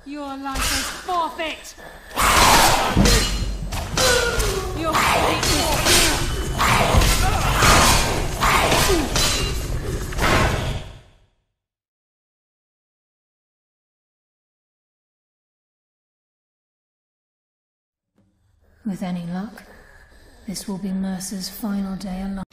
Your life is forfeit! Your fate is... With any luck, this will be Mercer's final day alive.